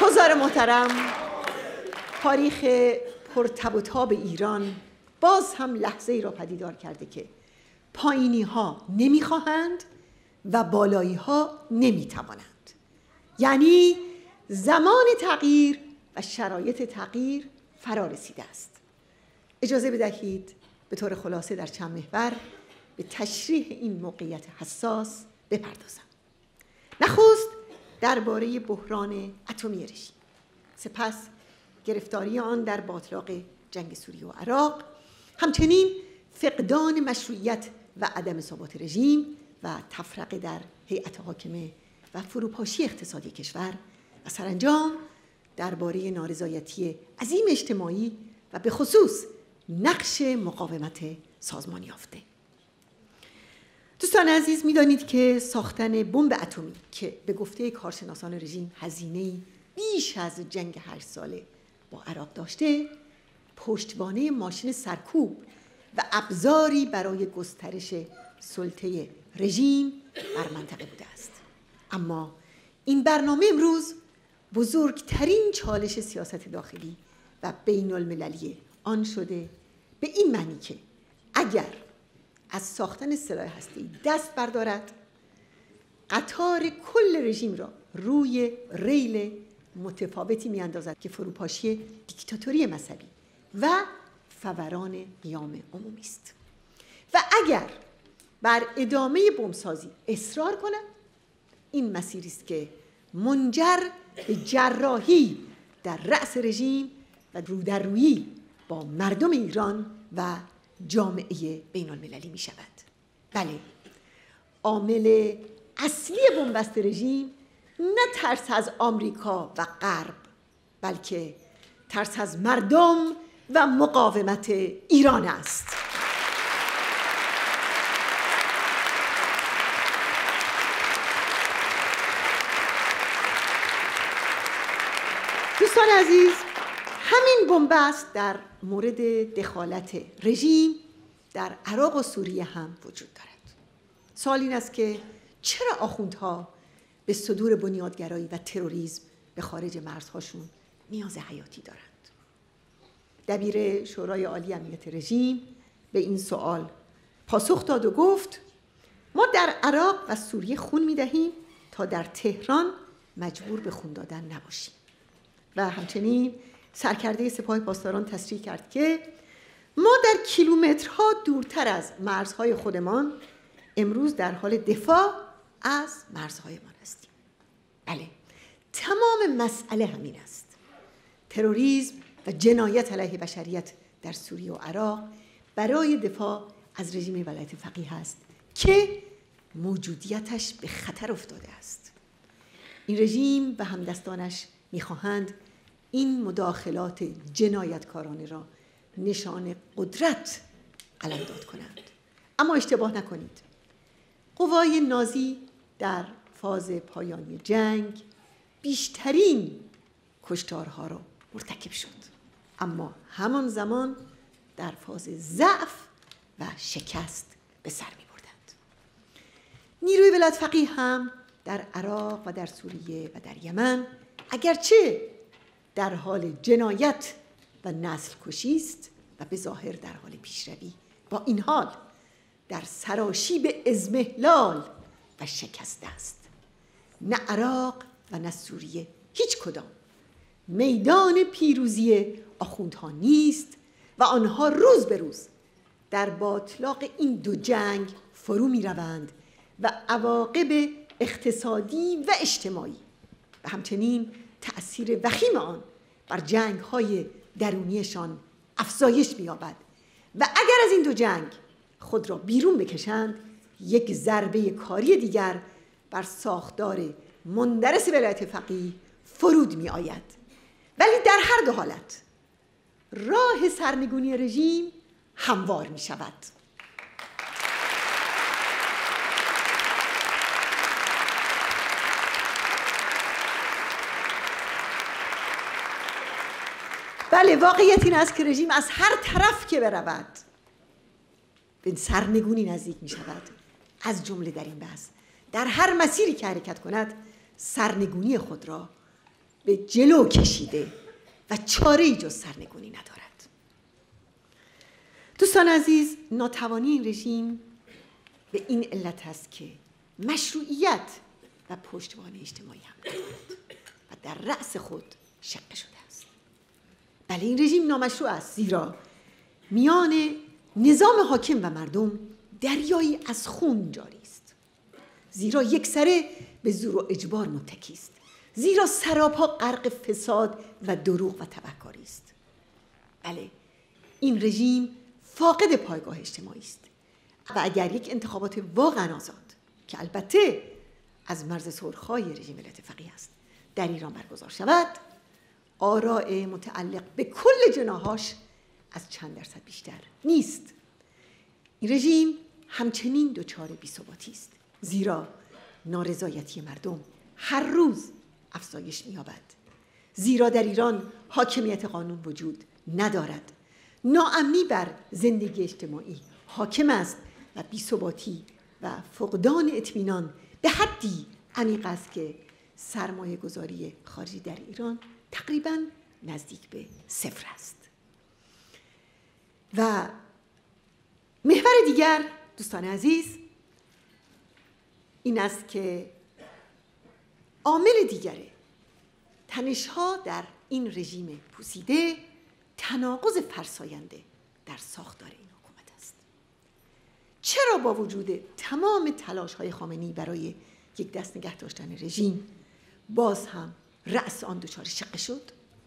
حضار محترم، تاریخ پرتب و تاب ایران باز هم لحظه ای را پدیدار کرده که پایینی ها نمیخواهند و بالایی ها نمیتوانند. یعنی زمان تغییر و شرایط تغییر فرا رسیده است. اجازه بدهید به طور خلاصه در چند محور به تشریح این موقعیت حساس بپردازم. نخست درباره بحران اتمی رژیم، سپس گرفتاری آن در باتلاق جنگ سوریه و عراق، همچنین فقدان مشروعیت و عدم ثبات رژیم و تفرقه در هیئت حاکمه و فروپاشی اقتصادی کشور و سرانجام درباره نارضایتی عظیم اجتماعی و به خصوص نقش مقاومت سازمان یافته. دوستان عزیز، می‌دانید که ساختن بمب اتمی که به گفته کارشناسان رژیم هزینه‌ای بیش از جنگ 8 ساله با عراق داشته، پشتوانه ماشین سرکوب و ابزاری برای گسترش سلطه رژیم بر منطقه بوده است. اما این برنامه امروز بزرگترین چالش سیاست داخلی و بین المللی آن شده، به این معنی که اگر از ساختن سلاح هسته‌ای دست بردارد، قطار کل رژیم را روی ریل متفاوتی میاندازد که فروپاشی دیکتاتوری مذهبی و فوران قیام عمومی است. و اگر بر ادامه بمبسازی اصرار کند، این مسیری است که منجر به جراحی در رأس رژیم و رودررویی با مردم ایران و جامعه بین المللی می شود. بله، عامل اصلی بنبست رژیم نه ترس از آمریکا و غرب، بلکه ترس از مردم و مقاومت ایران است. دوستان عزیز، همین بنبست در مورد دخالت رژیم در عراق و سوریه هم وجود دارد. سوال این است که چرا آخوندها به صدور بنیادگرایی و تروریسم به خارج مرزهاشون نیاز حیاتی دارند؟ دبیر شورای عالی امنیت رژیم به این سوال پاسخ داد و گفت: ما در عراق و سوریه خون می‌دهیم تا در تهران مجبور به خون دادن نباشیم. و همچنین سرکرده سپاه پاسداران تصریح کرد که ما در کیلومترها دورتر از مرزهای خودمان امروز در حال دفاع از مرزهایمان هستیم. بله، تمام مسئله همین است. تروریسم و جنایت علیه بشریت در سوریه و عراق برای دفاع از رژیم ولایت فقیه است که موجودیتش به خطر افتاده است. این رژیم و همدستانش می‌خواهند این مداخلات جنایتکارانه را نشان قدرت قلمداد کنند. اما اشتباه نکنید، قوای نازی در فاز پایانی جنگ بیشترین کشتارها را مرتکب شد، اما همان زمان در فاز ضعف و شکست به سر می‌بردند. نیروی ولایت فقیه هم در عراق و در سوریه و در یمن اگرچه در حال جنایت و نسل کشی است و به ظاهر در حال پیشروی، با این حال در سراشیب اضمحلال و شکست است. نه عراق و نه سوریه هیچ کدام میدان پیروزی آخوندها نیست و آنها روز به روز در باتلاق این دو جنگ فرو می روند و عواقب اقتصادی و اجتماعی و همچنین تأثیر وخیم آن بر جنگ‌های درونیشان افزایش می‌یابد و اگر از این دو جنگ خود را بیرون بکشند، یک ضربه کاری دیگر بر ساختار مندرس ولایت فقیه فرود می‌آید. ولی در هر دو حالت راه سرنگونی رژیم هموار می‌شود. بله، واقعیت این است که رژیم از هر طرف که برود به سرنگونی نزدیک می شود، از جمله در این بحث. در هر مسیری که حرکت کند سرنگونی خود را به جلو کشیده و چاره‌ای جز سرنگونی ندارد. دوستان عزیز، ناتوانی این رژیم به این علت است که مشروعیت و پشتوانه اجتماعی هم ندارد و در رأس خود شقه شده است. بله، این رژیم نامشروع است، زیرا میان نظام حاکم و مردم دریایی از خون جاری است، زیرا یکسره به زور و اجبار متکی است، زیرا سراپا غرق فساد و دروغ و تبهکاری است. بله، این رژیم فاقد پایگاه اجتماعی است و اگر یک انتخابات واقعا آزاد که البته از مرز سرخای رژیم ولایت فقیه است در ایران برگزار شود، آراء متعلق به کل جناحاش از چند درصد بیشتر نیست. این رژیم همچنین دچار بی‌ثباتی است، زیرا نارضایتی مردم هر روز افزایش می‌یابد، زیرا در ایران حاکمیت قانون وجود ندارد، ناامنی بر زندگی اجتماعی حاکم است و بی‌ثباتی و فقدان اطمینان به حدی عمیق است که سرمایه گذاری خارجی در ایران تقریباً نزدیک به صفر است. و محور دیگر دوستان عزیز این است که عامل دیگر تنش‌ها در این رژیم پوسیده تناقض فرساینده در ساختار این حکومت است. چرا با وجود تمام تلاش‌های خامنه‌ای برای یک دست نگه داشتن رژیم باز هم رأس آن دچار شقه شد؟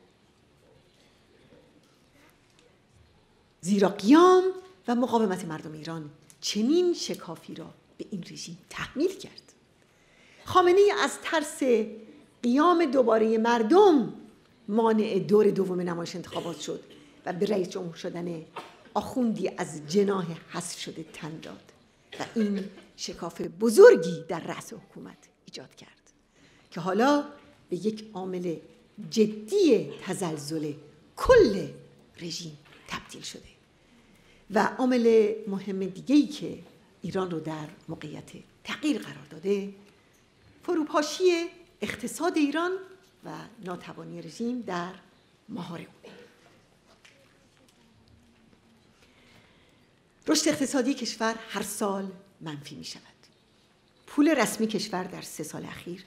زیرا قیام و مقاومت مردم ایران چنین شکافی را به این رژیم تحمیل کرد. خامنه‌ای از ترس قیام دوباره مردم مانع دور دوم نمایش انتخابات شد و به رئیس جمهور شدن آخوندی از جناح حذف شده تن داد و این شکاف بزرگی در رأس حکومت ایجاد کرد که حالا به یک عامل جدی تزلزل کل رژیم تبدیل شده. و عامل مهم دیگه‌ای که ایران رو در موقعیت تغییر قرار داده، فروپاشی اقتصاد ایران و ناتوانی رژیم در مهار اون. رشد اقتصادی کشور هر سال منفی می شود. پول رسمی کشور در 3 سال اخیر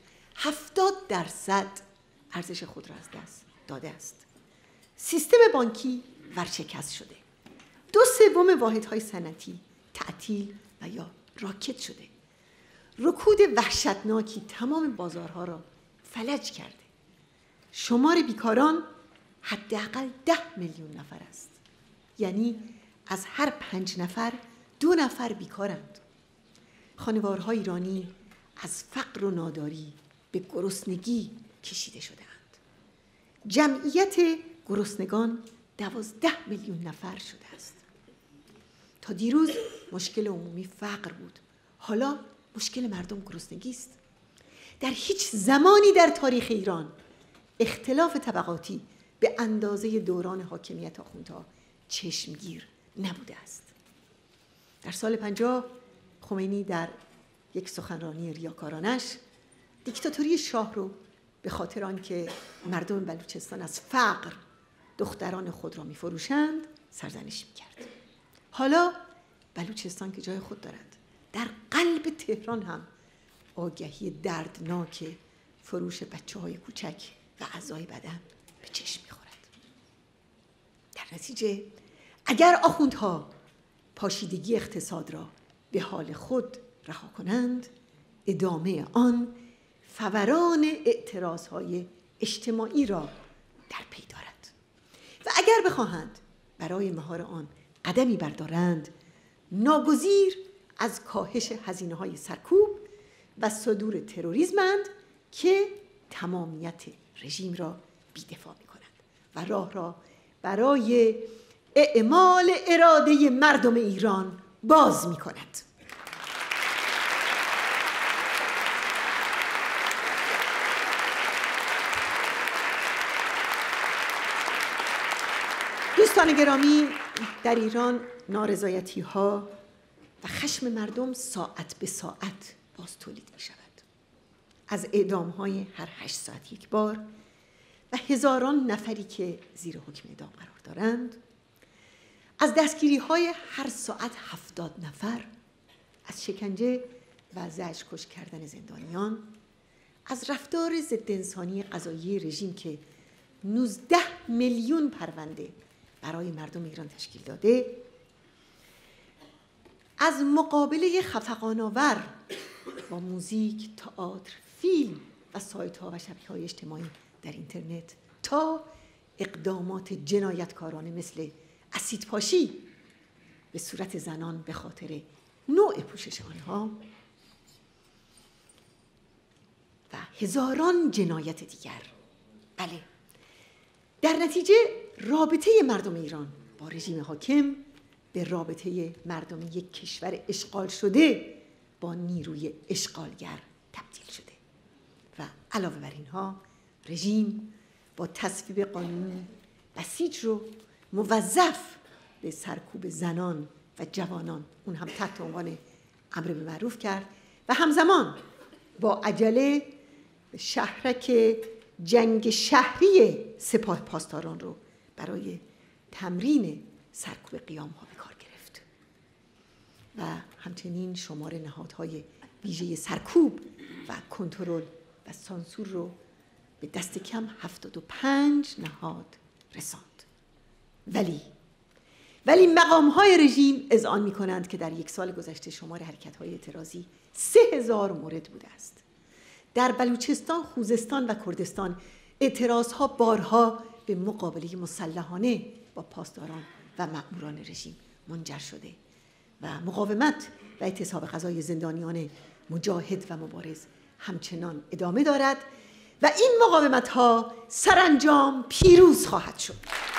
70% ارزش خود را از دست داده است. سیستم بانکی ورشکست شده. 2/3 واحدهای صنعتی تعطیل و یا راکد شده. رکود وحشتناکی تمام بازارها را فلج کرده. شمار بیکاران حداقل 10 میلیون نفر است. یعنی از هر 5 نفر 2 نفر بیکارند. خانوارها ایرانی از فقر و ناداری به گرسنگی کشیده شده‌اند. جمعیت گرسنگان 12 میلیون نفر شده است. تا دیروز مشکل عمومی فقر بود، حالا مشکل مردم گرسنگی است. در هیچ زمانی در تاریخ ایران اختلاف طبقاتی به اندازه دوران حاکمیت آخوندها چشمگیر نبوده است. در سال 50 خمینی در یک سخنرانی ریاکارانش دیکتاتوری شاه رو به خاطر آنکه مردم بلوچستان از فقر دختران خود را می‌فروشند سرزنش می‌کرد. حالا بلوچستان که جای خود دارد، در قلب تهران هم آگهی دردناک فروش بچه‌های کوچک و اعضای بدن به چشم می‌خورد. در نتیجه اگر آخوندها پاشیدگی اقتصاد را به حال خود رها کنند، ادامه آن فوران اعتراضهای اجتماعی را در پی دارد و اگر بخواهند برای مهار آن قدمی بردارند، ناگزیر از کاهش هزینه‌های سرکوب و صدور تروریسمند که تمامیت رژیم را بی‌دفاع می‌کنند و راه را برای اعمال اراده مردم ایران باز می‌کند. دوستان گرامی، در ایران نارضایتی‌ها و خشم مردم ساعت به ساعت باز تولید می شود. از اعدام‌های هر 8 ساعت یک بار و هزاران نفری که زیر حکم اعدام قرار دارند، از دستگیری‌های هر ساعت 70 نفر، از شکنجه و زجرکش کردن زندانیان، از رفتار ضد انسانی قضایی رژیم که 19 میلیون پرونده برای مردم ایران تشکیل داده، از مقابله خفقان‌آور با موزیک، تئاتر، فیلم و سایت‌ها و شبکه‌های اجتماعی در اینترنت تا اقدامات جنایتکارانه مثل اسیدپاشی به صورت زنان به خاطر نوع پوشش آنها و هزاران جنایت دیگر. بله، در نتیجه رابطه مردم ایران با رژیم حاکم به رابطه مردم یک کشور اشغال شده با نیروی اشغالگر تبدیل شده و علاوه بر اینها رژیم با تصویب قانون بسیج رو موظف به سرکوب زنان و جوانان، اون هم تحت عنوان امر به معروف کرد و همزمان با عجله شهرک جنگ شهری سپاه پاسداران رو برای تمرین سرکوب قیام ها به کار گرفت و همچنین شمار نهادهای ویژه سرکوب و کنترل و سانسور رو به دست کم 75 نهاد رساند. ولی مقام‌های رژیم اذعان می‌کنند که در یک سال گذشته شمار حرکت‌های اعتراضی 3000 مورد بوده است. در بلوچستان، خوزستان و کردستان اعتراضها بارها به مقابله مسلحانه با پاسداران و مأموران رژیم منجر شده و مقاومت و اعتصاب غذای زندانیان مجاهد و مبارز همچنان ادامه دارد و این مقاومت‌ها سرانجام پیروز خواهد شد.